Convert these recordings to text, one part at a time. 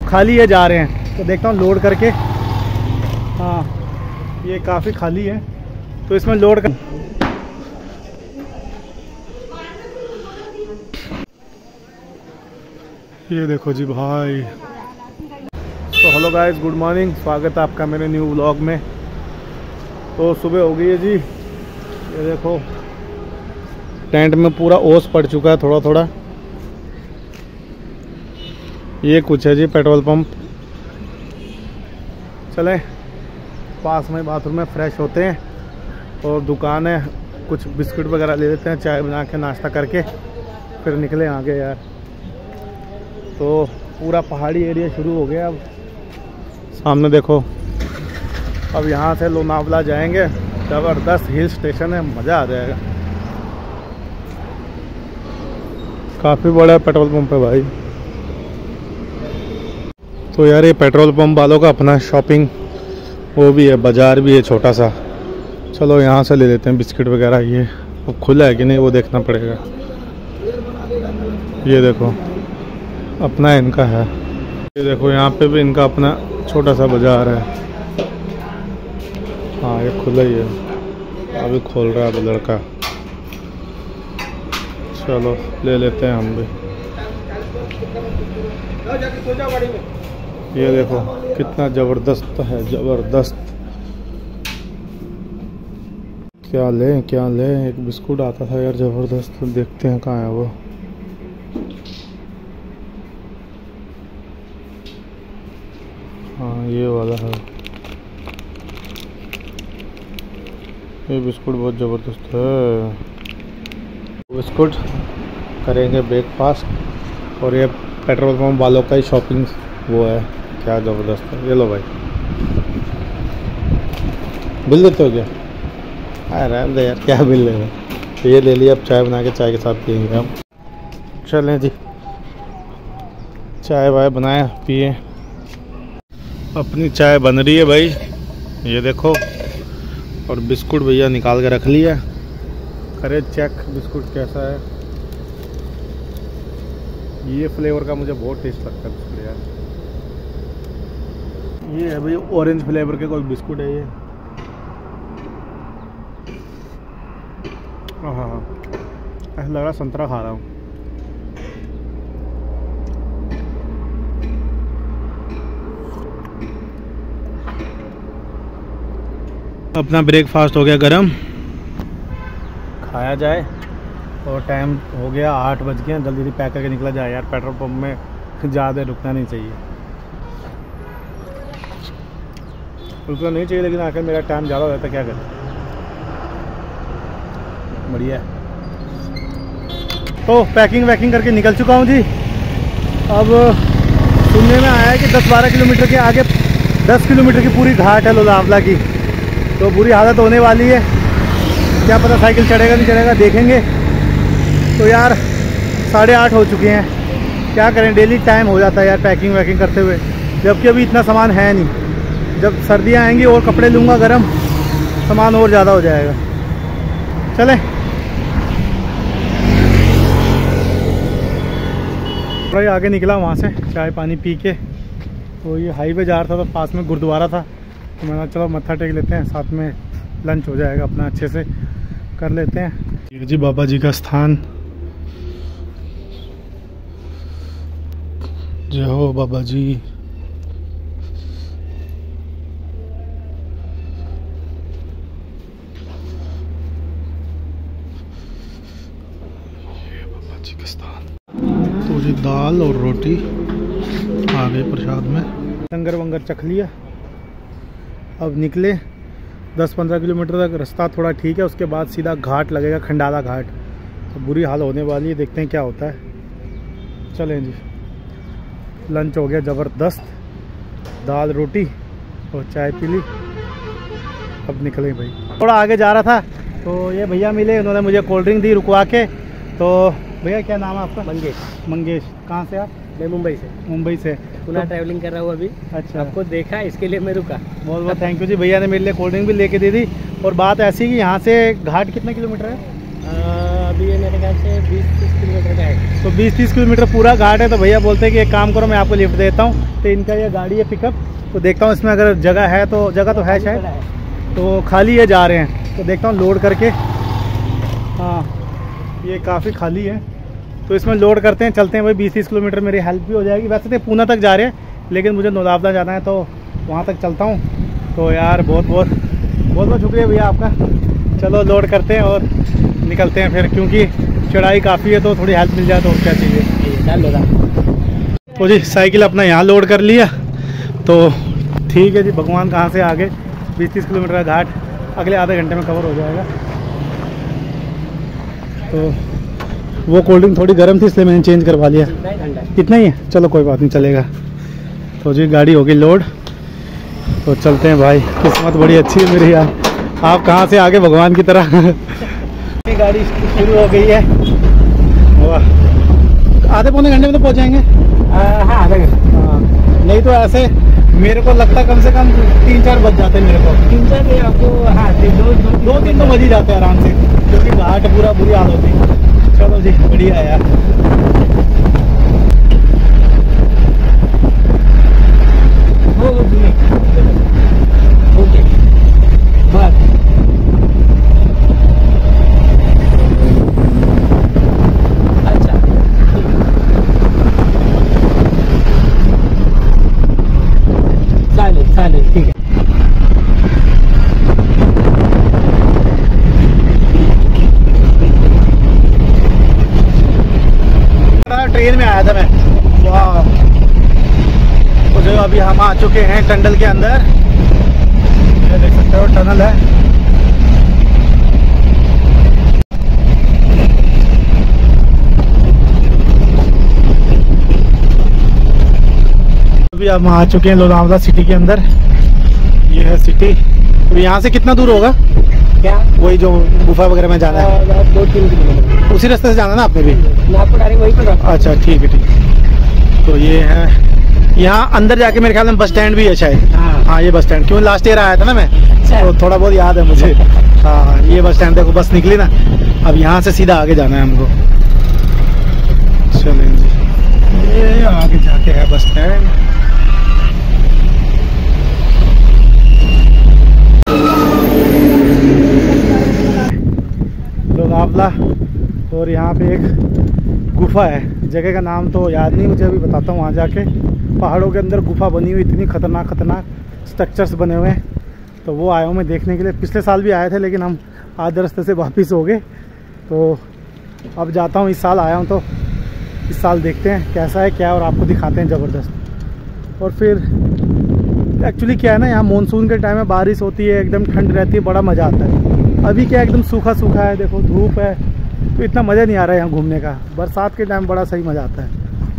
खाली है, जा रहे हैं। तो देखता हूँ लोड करके। हाँ ये काफ़ी खाली है, तो इसमें लोड कर। ये देखो जी भाई। तो हेलो गाइस, गुड मॉर्निंग, स्वागत है आपका मेरे न्यू व्लॉग में। तो सुबह हो गई है जी। ये देखो टेंट में पूरा ओस पड़ चुका है थोड़ा थोड़ा। ये कुछ है जी पेट्रोल पंप। चलें पास में बाथरूम में फ्रेश होते हैं और दुकान है, कुछ बिस्कुट वगैरह ले लेते हैं, चाय बना के नाश्ता करके फिर निकले आगे यार। तो पूरा पहाड़ी एरिया शुरू हो गया। अब सामने देखो, अब यहाँ से लोनावला जाएंगे। ज़बरदस्त हिल स्टेशन है, मज़ा आ जाएगा। काफ़ी बड़ा पेट्रोल पंप है भाई। तो यार ये पेट्रोल पंप वालों का अपना शॉपिंग वो भी है, बाज़ार भी है छोटा सा। चलो यहाँ से ले लेते हैं बिस्किट वगैरह। ये वो खुला है कि नहीं वो देखना पड़ेगा। ये देखो अपना इनका है। ये देखो यहाँ पे भी इनका अपना छोटा सा बाज़ार है। हाँ ये खुला ही है, अभी खोल रहा है अब लड़का। चलो ले लेते हैं हम भी। ये देखो कितना ज़बरदस्त है, ज़बरदस्त। क्या लें क्या लें, एक बिस्कुट आता था यार ज़बरदस्त, देखते हैं कहाँ है वो। हाँ ये वाला है। ये बिस्कुट बहुत ज़बरदस्त है। बिस्कुट करेंगे ब्रेकफास्ट और ये पेट्रोल पंप वालों का ही शॉपिंग वो है, क्या ज़बरदस्त है। ये लो भाई, बिल देते हो क्या? रहने दे यार, क्या बिल लेना। तो ये ले लिया, अब चाय बना के चाय के साथ पियेंगे हम। चलें जी, चाय वाय बनाया पिए। अपनी चाय बन रही है भाई, ये देखो। और बिस्कुट भैया निकाल के रख लिया। करे चेक बिस्कुट कैसा है। ये फ्लेवर का मुझे बहुत टेस्ट लगता है बिस्कुट यार। ये है भाई ऑरेंज फ्लेवर के कोई बिस्कुट है ये। हाँ ऐसा लग रहा संतरा खा रहा हूँ। अपना ब्रेकफास्ट हो गया गरम, खाया जाए। और टाइम हो गया 8 बज गए, जल्दी जल्दी पैक करके निकला जाए यार। पेट्रोल पंप में ज़्यादा रुकना नहीं चाहिए, रुकना नहीं चाहिए, लेकिन आखिर मेरा टाइम ज़्यादा हो जाता है, क्या करें। बढ़िया। तो पैकिंग वैकिंग करके निकल चुका हूँ जी। अब सुनने में आया है कि 10-12 किलोमीटर के आगे 10 किलोमीटर की पूरी घाट है लोनावला की। तो बुरी हालत होने वाली है, क्या पता साइकिल चढ़ेगा नहीं चढ़ेगा, देखेंगे। तो यार 8:30 हो चुके हैं, क्या करें, डेली टाइम हो जाता है यार पैकिंग वैकिंग करते हुए, जबकि अभी इतना सामान है नहीं। जब सर्दियाँ आएंगी और कपड़े लूँगा गर्म, सामान और ज़्यादा हो जाएगा। चलें भाई, आगे निकला वहाँ से चाय पानी पी के। तो ये हाईवे जा रहा था, तो पास में गुरुद्वारा था, तो मैंने चलो मत्था टेक लेते हैं, साथ में लंच हो जाएगा अपना, अच्छे से कर लेते हैं। ये जी बाबा जी का स्थान। जय हो बाबा जी। ये बाबा जी का स्थान। तो जी दाल और रोटी आ गई प्रसाद में। लंगर वंगर चख लिया। अब निकले 10-15 किलोमीटर तक, रास्ता थोड़ा ठीक है, उसके बाद सीधा घाट लगेगा, खंडाला घाट। तो बुरी हाल होने वाली है, देखते हैं क्या होता है। चलें जी, लंच हो गया ज़बरदस्त, दाल रोटी और चाय पी ली। अब निकलें भाई। थोड़ा आगे जा रहा था तो ये भैया मिले, उन्होंने मुझे कोल्ड ड्रिंक दी रुकवा के। तो भैया क्या नाम है आपका? मंगेश। मंगेश, कहाँ से आप? मैं मुंबई से। मुंबई से। पुनः ट्रैवलिंग कर रहा हूँ अभी। अच्छा, आपको देखा इसके लिए मैं रुका। बहुत बहुत थैंक यू जी। भैया ने मेरे लिए कोल्ड ड्रिंक भी लेके दे दी। और बात ऐसी कि यहाँ से घाट कितने किलोमीटर है? अभी ये मेरे ख्याल से 20-30 किलोमीटर का है। तो 20-30 किलोमीटर पूरा घाट है। तो भैया बोलते हैं कि एक काम करो, मैं आपको लिफ्ट देता हूँ। तो वैसे इनका ये गाड़ी है पिकअप, तो देखता हूँ इसमें अगर जगह है, तो जगह तो है शायद, तो खाली ये जा रहे हैं, तो देखता हूँ लोड करके। हाँ ये काफ़ी खाली है, तो इसमें लोड करते हैं, चलते हैं भाई। 20-30 किलोमीटर मेरी हेल्प भी हो जाएगी। वैसे तो पूना तक जा रहे हैं, लेकिन मुझे लोनावला जाना है, तो वहाँ तक चलता हूँ। तो यार बहुत बहुत शुक्रिया भैया आपका। चलो लोड करते हैं और निकलते हैं फिर, क्योंकि चढ़ाई काफ़ी है, तो थोड़ी हेल्प मिल जाए तो और क्या चाहिए। तो जी साइकिल अपना यहाँ लोड कर लिया, तो ठीक है जी। भगवान कहाँ से आगे 20-30 किलोमीटर का घाट अगले आधे घंटे में कवर हो जाएगा। तो वो कोल्ड ड्रिंक थोड़ी गर्म थी, इसलिए मैंने चेंज करवा लिया। इतना ही है, चलो कोई बात नहीं, चलेगा। तो जी गाड़ी होगी लोड, तो चलते हैं भाई। किस्मत बड़ी अच्छी है मेरी यार, आप कहाँ से आगे भगवान की तरह। गाड़ी शुरू हो गई है। आधे पौने घंटे में तो पहुँच जाएंगे। हाँ आधे घंटे। हाँ नहीं तो ऐसे मेरे को लगता है कम से कम 3-4 बज जाते हैं मेरे को। 3-4 आपको, हाँ 2-3 तो बज ही जाते हैं आराम से, क्योंकि घाट पूरा बुरी हाल होती है। चलो जी बढ़िया यार। ओके बस अच्छा चालेल ठीक है। ट्रेन में आया था मैं, वाह। तो जो अभी हम आ चुके हैं टनल के अंदर, ये देख सकते हो टनल है। अभी हम आ चुके हैं लोनावला सिटी के अंदर। ये है सिटी। तो यहाँ से कितना दूर होगा? क्या वही जो गुफा वगैरह में जाना है? 2-3 किलोमीटर। उसी रास्ते से जाना ना आपने भी? आपको डायरेक्ट वहीं पर। अच्छा ठीक है। तो ये है, यहाँ अंदर जाके मेरे ख्याल में बस स्टैंड भी है शायद। हाँ ये बस स्टैंड, क्यों लास्ट ईयर आया था ना मैं, तो थोड़ा बहुत याद है मुझे। हाँ ये बस स्टैंड, देखो बस निकली ना। अब यहाँ से सीधा आगे जाना है हमको। चलें जी, ये आगे जाके है बस स्टैंड। लोनावला, और यहाँ पे एक गुफा है। जगह का नाम तो याद नहीं मुझे, अभी बताता हूँ। वहाँ जाके पहाड़ों के अंदर गुफा बनी हुई, इतनी खतरनाक स्ट्रक्चर्स बने हुए हैं। तो वो आया हूँ मैं देखने के लिए। पिछले साल भी आए थे, लेकिन हम आधे रास्ते से वापस हो गए। तो अब जाता हूँ, इस साल आया हूँ, तो इस साल देखते हैं कैसा है क्या, और आपको दिखाते हैं ज़बरदस्त। और फिर एक्चुअली क्या है ना, यहाँ मानसून के टाइम में बारिश होती है, एकदम ठंड रहती है, बड़ा मज़ा आता है। अभी क्या एकदम सूखा है, देखो धूप है, तो इतना मज़ा नहीं आ रहा है यहाँ घूमने का। बरसात के टाइम बड़ा सही मज़ा आता है।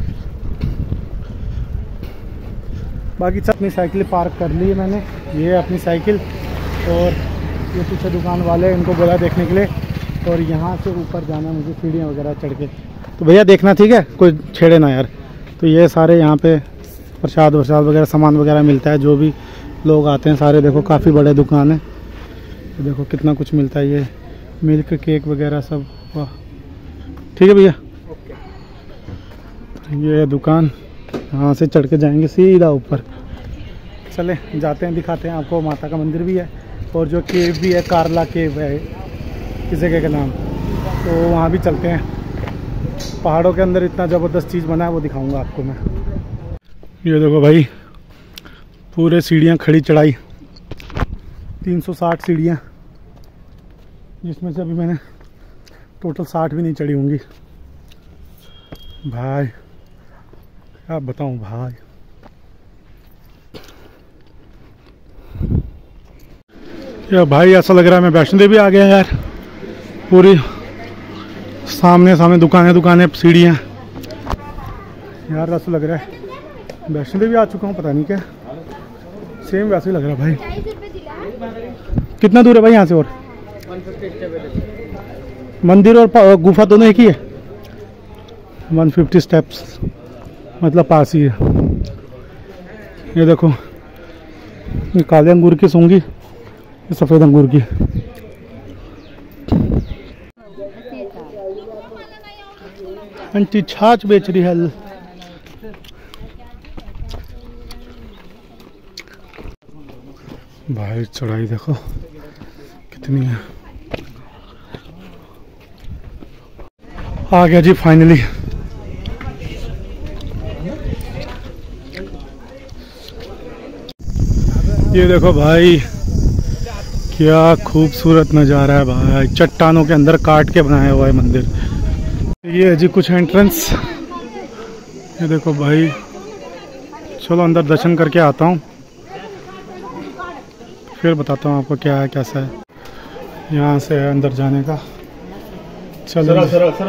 बाकी सब अपनी साइकिल पार्क कर ली है मैंने, ये अपनी साइकिल। और ये पीछे दुकान वाले, इनको बोला देखने के लिए। और यहाँ से ऊपर जाना मुझे, सीढ़ियाँ वगैरह चढ़ के। तो भैया देखना ठीक है, कोई छेड़े ना यार। तो ये सारे यहाँ पे प्रसाद वगैरह सामान वगैरह मिलता है, जो भी लोग आते हैं सारे। देखो काफ़ी बड़े दुकान है, तो देखो कितना कुछ मिलता है। ये मिल्क केक वगैरह सब, वाह। ठीक है भैया, ये दुकान। यहाँ से चढ़ के जाएंगे सीधा ऊपर। चले जाते हैं, दिखाते हैं आपको। माता का मंदिर भी है, और जो केव भी है, कारला केव है इस जगह का नाम, तो वहाँ भी चलते हैं। पहाड़ों के अंदर इतना ज़बरदस्त चीज़ बना है, वो दिखाऊंगा आपको मैं। ये देखो भाई, पूरे सीढ़ियाँ खड़ी चढ़ाई, 360 सीढ़ियाँ, जिसमें से अभी मैंने टोटल 60 भी नहीं चढ़ी होंगी भाई। क्या बताऊं भाई। यार भाई ऐसा लग रहा है मैं वैष्णो देवी आ गया यार। पूरी सामने दुकानें सीढ़ियाँ, यार ऐसा लग रहा है वैष्णो देवी आ चुका हूँ, पता नहीं क्या। सेम वैसे ही लग रहा है भाई। कितना दूर है भाई यहाँ से? और 150 स्टेप मंदिर और गुफा दोनों एक ही है? 150 स्टेप्स, मतलब पास ही है। ये देखो, ये काले अंगूर की सूंगी, ये सफ़ेद अंगूर की। आंटी छाछ बेच रही है। भाई चढ़ाई देखो कितनी है। आ गया जी फाइनली। ये देखो भाई क्या खूबसूरत नज़ारा है भाई, चट्टानों के अंदर काट के बनाया हुआ है मंदिर। ये है जी कुछ एंट्रेंस। ये देखो भाई, चलो अंदर दर्शन करके आता हूँ, फिर बताता हूँ आपको क्या है कैसा है। यहाँ से है अंदर जाने का। चलो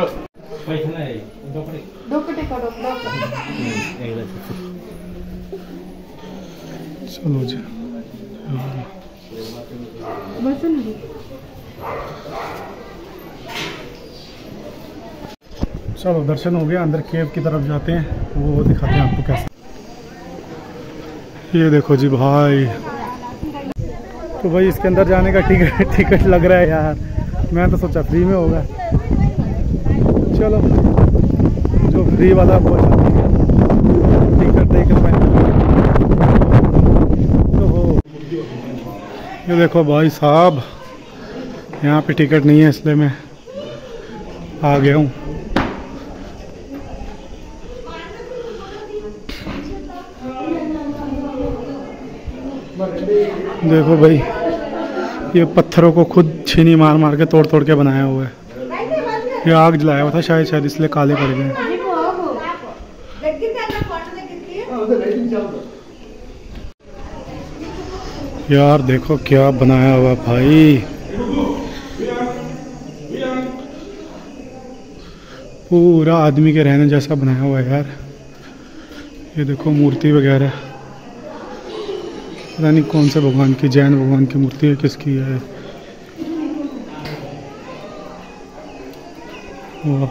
चलो जी। चलो दर्शन हो गया, अंदर केव की तरफ जाते हैं, वो दिखाते हैं आपको कैसे। ये देखो जी भाई, तो भाई इसके अंदर जाने का टिकट लग रहा है यार। मैं तो सोचा फ्री में होगा। चलो जो फ्री वाला वो टिकट देकर तो हो। ये देखो भाई साहब, यहाँ पे टिकट नहीं है इसलिए मैं आ गया हूँ। देखो भाई, ये पत्थरों को खुद छीनी मार मार के तोड़ तोड़ के बनाया हुआ है। ये आग जलाया हुआ था शायद इसलिए काले पड़ गए। यार देखो क्या बनाया हुआ भाई, पूरा आदमी के रहने जैसा बनाया हुआ है यार। ये देखो मूर्ति वगैरह, पता नहीं कौन से भगवान की, जैन भगवान की मूर्ति है, किसकी है। वाह,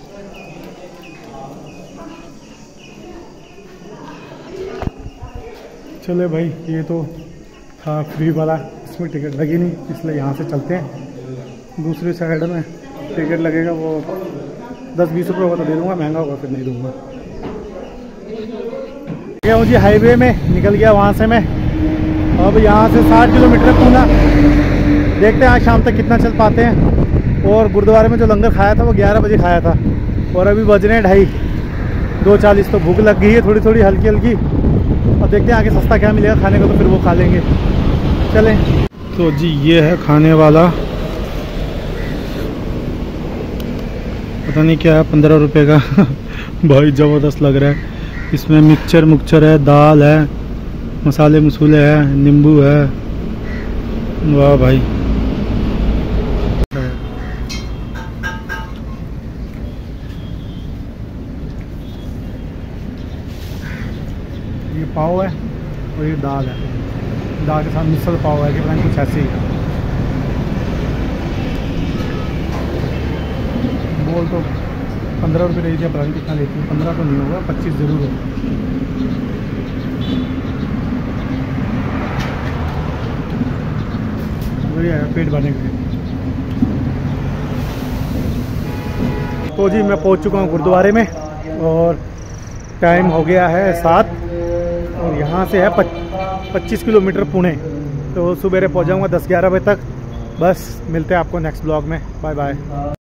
चले भाई, ये तो था फ्री वाला, इसमें टिकट लगी नहीं, इसलिए यहाँ से चलते हैं। दूसरी साइड में टिकट लगेगा, वो 10-20 रुपये होगा तो दे दूँगा, महंगा होगा फिर नहीं दूँगा। गया हूँ जी हाईवे में, निकल गया वहाँ से मैं। अब यहाँ से 60 किलोमीटर पूना, देखते हैं आज शाम तक कितना चल पाते हैं। और गुरुद्वारे में जो लंगर खाया था वो 11 बजे खाया था, और अभी बज रहे हैं 2:30, 2:40। तो भूख लग गई है थोड़ी थोड़ी हल्की हल्की, और देखते हैं आगे सस्ता क्या मिलेगा खाने को, तो फिर वो खा लेंगे। चलें। तो जी ये है खाने वाला, पता नहीं क्या है, 15 रुपये का। भाई ज़बरदस्त लग रहा है। इसमें मिक्सचर है, दाल है, मसाले मसूले है, नींबू है। वाह भाई, ये पाव है और ये दाल है, दाल के साथ मिसल पाव है कि पता नहीं कुछ ऐसे ही है। बोल तो 15 रुपये दे दिया, पता नहीं कितना लेती है, 15 तो नहीं होगा, 25 ज़रूर होगा। पेट भरने के लिए। तो जी मैं पहुंच चुका हूं गुरुद्वारे में, और टाइम हो गया है 7, और यहाँ से है 25 किलोमीटर पुणे। तो सुबह पहुंच जाऊँगा 10-11 बजे तक। बस मिलते हैं आपको नेक्स्ट ब्लॉग में। Bye bye.